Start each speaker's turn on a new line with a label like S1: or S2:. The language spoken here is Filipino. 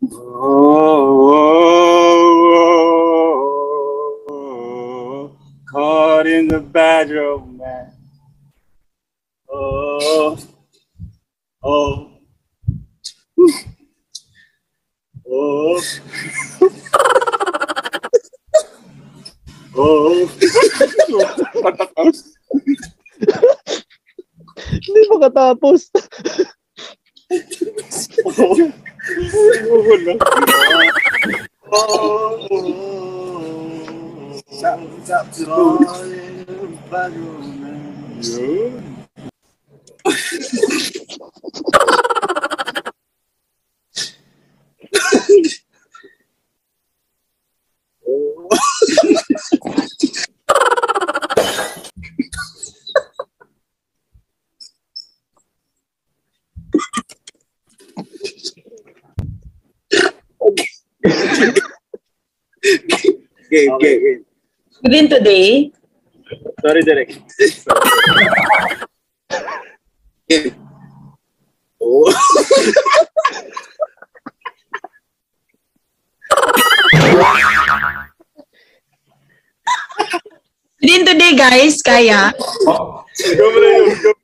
S1: Oh, caught in the bad romance. Oh, oh, oh, oh.
S2: Hindi makatapos.
S1: Game.
S3: Within today,
S1: Sorry, Derek. Game. Oh.
S3: within today guys, kaya.
S1: Go mo na yun.